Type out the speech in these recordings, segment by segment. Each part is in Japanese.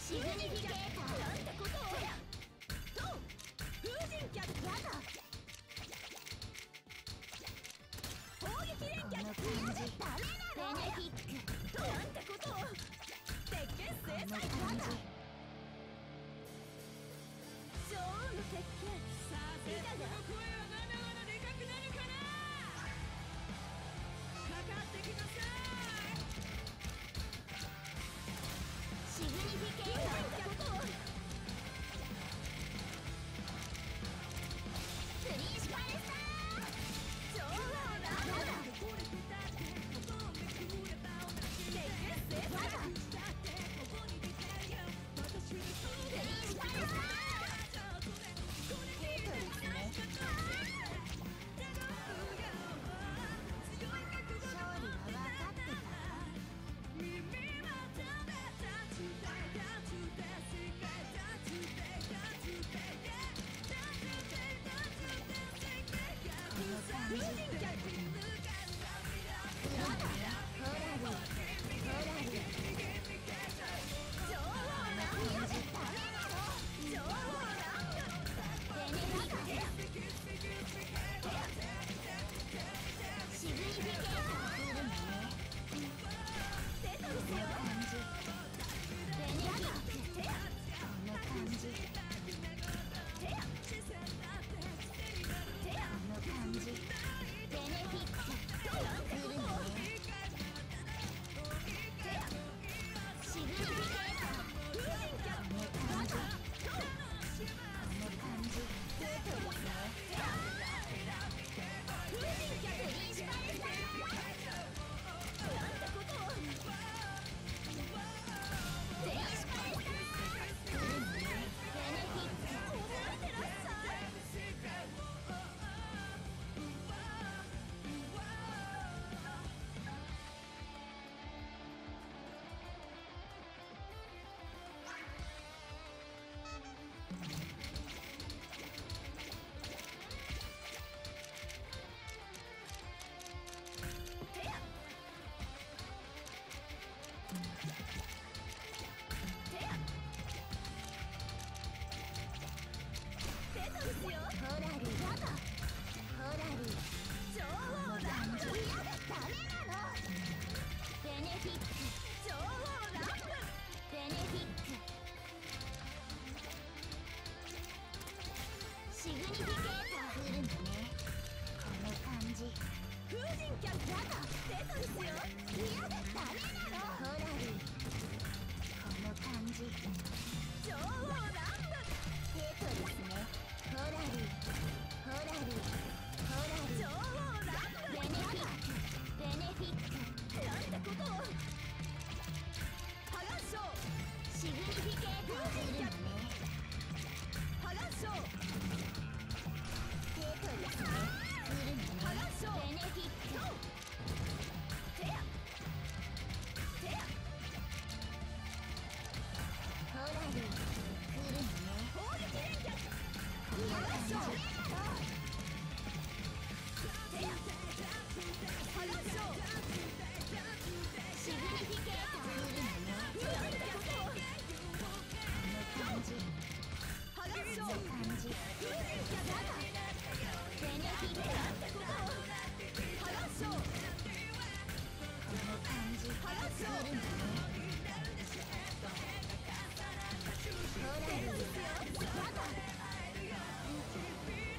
シグニフィケーターなんてことをどう風神脚やだ砲撃連脚やだダメなのベネフィックどうなんてことを鉄拳制裁やだ女王の鉄拳させたが声はまだまだでかくなるかなかかってきなさいシグニフィケーターってことをプリンシパルスター女王だ鉄拳制裁やだプリンシパルスターほら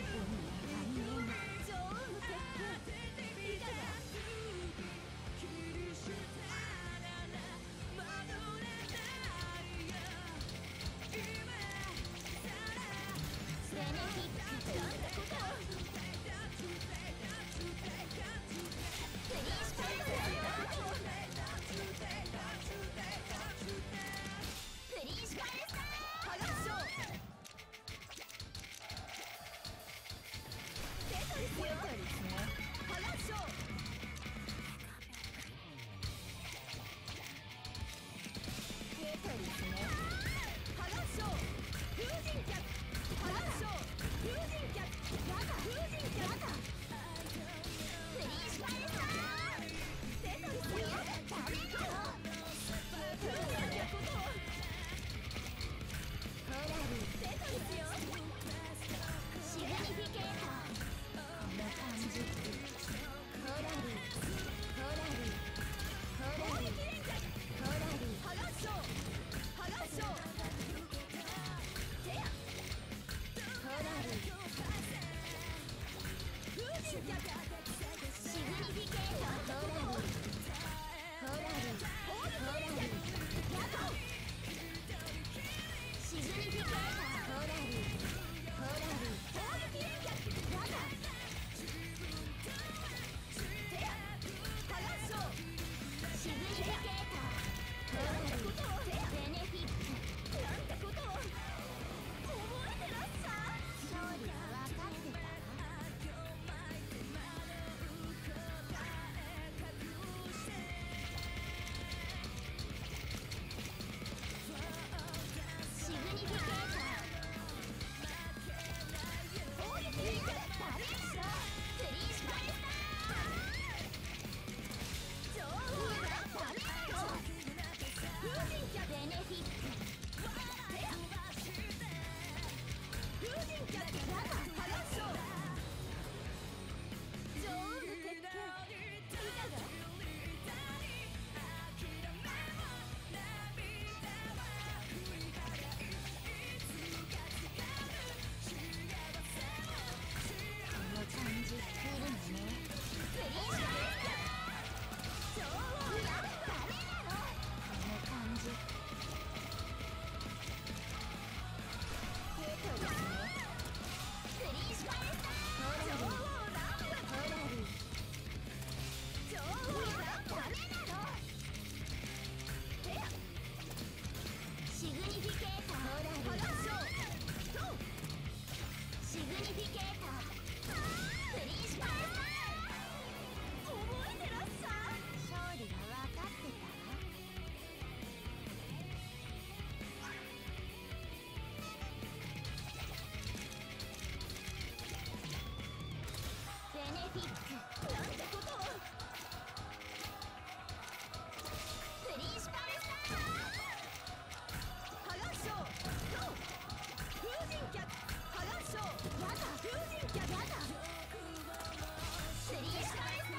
脚やだスリースタイル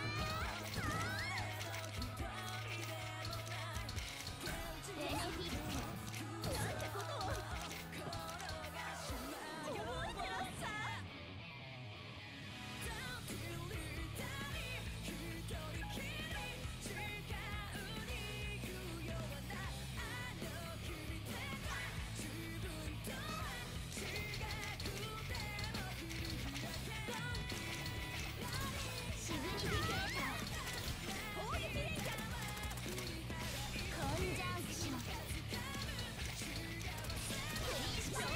ベネフィックなんてことを覚えてらっしゃシグニフィケーター攻撃連脚コンジャンクションフリースタイル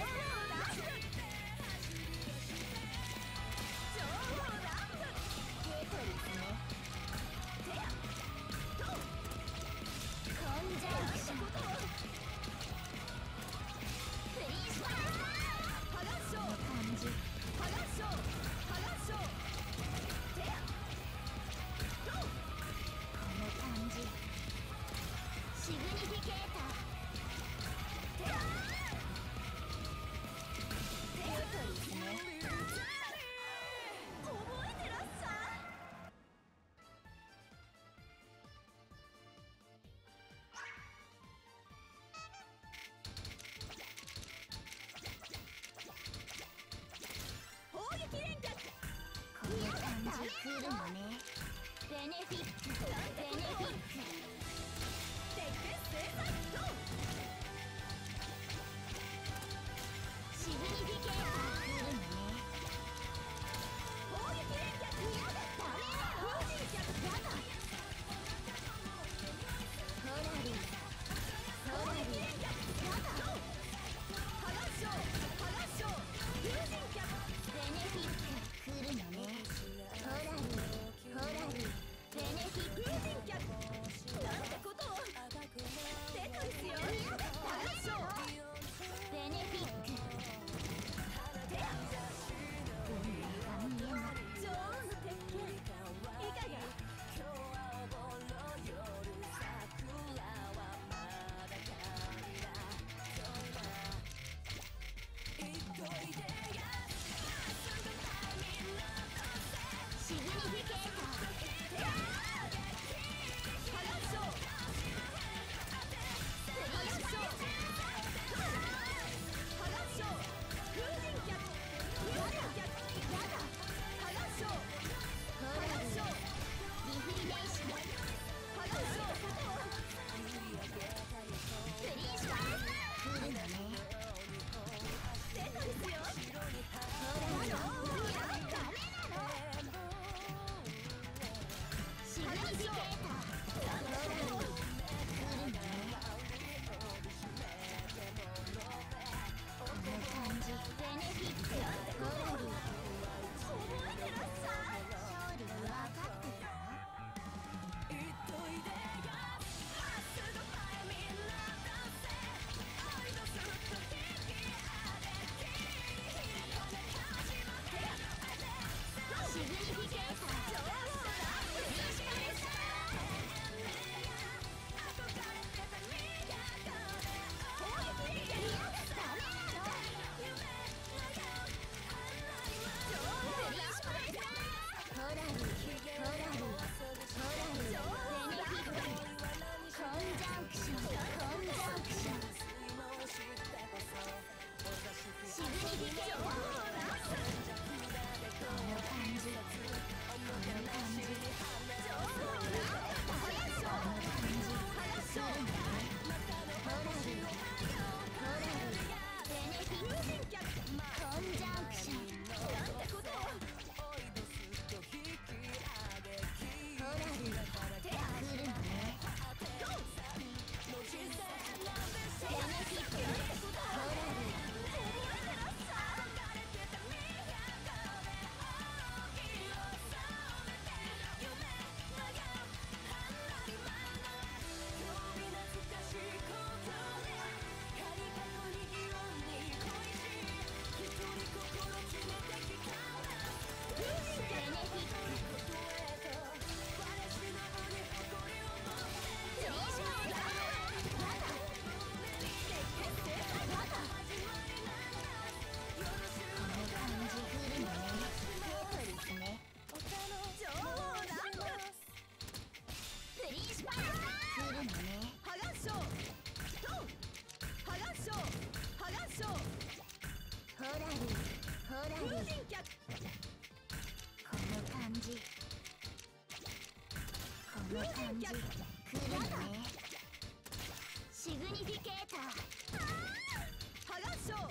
情報ラップテトリスねテアトコンジャンクションフリースタイルハガッショー感じハガッショーハガッショーテアトこの感じシグニフィケーターテアテトリスね覚えてらっしゃ砲撃連脚この感じ来るのねベネフィックベネフィック鉄拳制裁ドンシグニフィケーター来るのね砲撃連脚やだダメだ封じる脚やだホラリー砲撃連脚やだドンハガッショーハガッショー封じる脚ベネフィック来るのねホラリーホラリーベネフィック封じる脚なんてことをテトリスよやだ風神脚。この感じ。この感じ。来るね。シグニフィケーター。ハガッショー。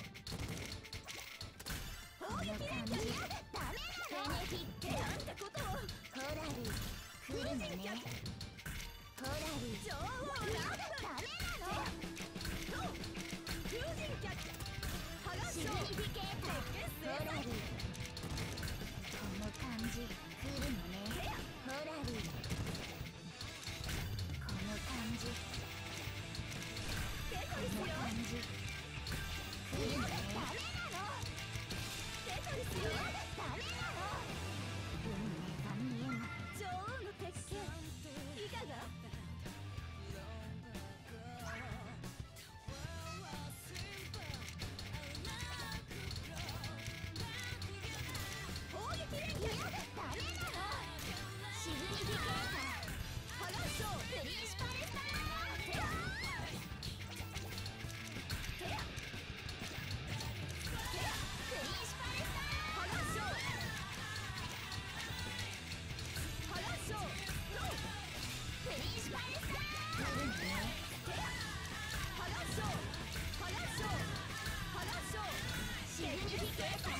砲撃連脚。ダメなの。ベネフィック。なんてことを。ホラル。来るのね。ホラル。女王ラブ。ダメなの。風神脚。ハガッショー。シグニフィケーター。ホラル。この感じ。来るのね。ホラル。この感じ。この感じ。来るのね。ダメなの。テトリスよ。ダメなの。運命が見えない。女王の鉄拳。いかが？砲撃連脚。ダメなの。シグニフィケーター。ハガッショー。プリンシパルスター。プリンシパルスター。来るね。ハガッショー。ハガッショー。ハガッショー。シグニフィケーター。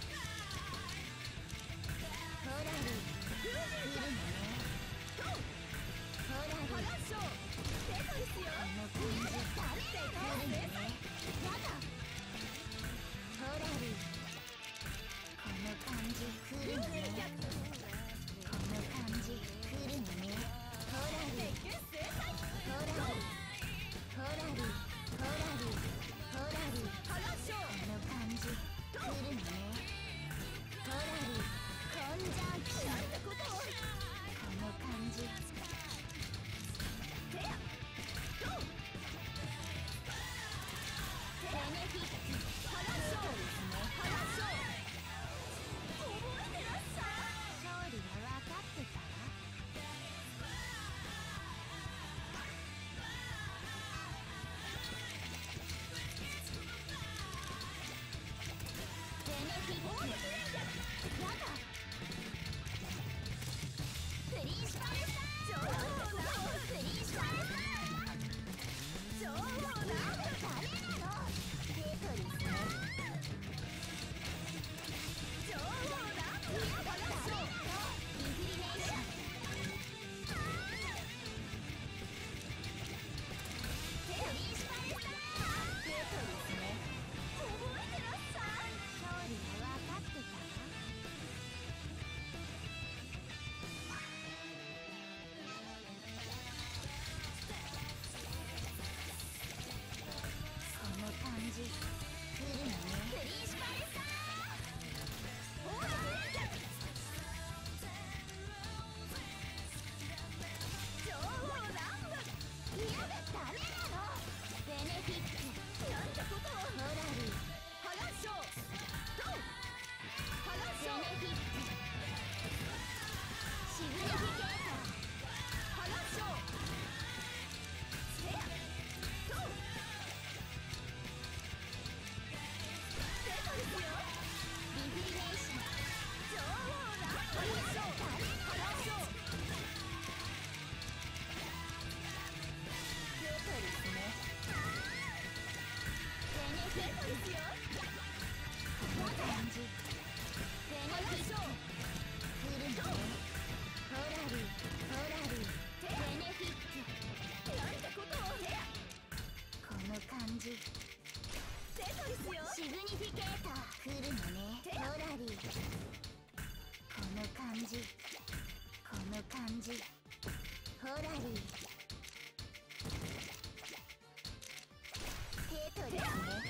ホラル。来るね。ホラル。ハガッショー。テトリスよ。この感じ。ダメだよ。来るね。やだ。ホラル。この感じ。来るね。この感じ。来るね。ホラル。ホラル。ホラル。ホラル。ホラル。ハガッショー。この感じ。来るね。ホラル。コンジャンクション。なんてことを。この感じ。テア。ゴー。ベネフィック。ハガッショー。ハガッショー。覚えてらっしゃい。勝利は分かってた？砲撃連脚。やだ。プリンシパルスター。女王なお。プリンシパルスター。女王なお。ダメなの。テトリスね。女王なお。やだ。ダメなの。インフリネーション。プリンシパルスター。テトリスね。覚えてらっしゃい。勝利は分かってた？この感じ。来るのね。プリンシパルスター。砲撃連脚。女王ランブ。いやダメなの。ベネフィック。なんてことを。ホラル。ハガッショー。ドン。ハガッショー。ベネフィック。シグニフィケーター。ハガッショー。セア。ドン。テトリスよ。リフリネーション。女王ランブ。ハガッショー。ハガッショー。テトリスね。ベネフィックですよ。この感じ。ベネフィック。来るね。ホラル。ホラル。ベネフィック。なんてことを。この感じ。テトリスよ。シグニフィケーター。来るのね。ホラリ。この感じ。この感じ。ホラリ。テトリスね。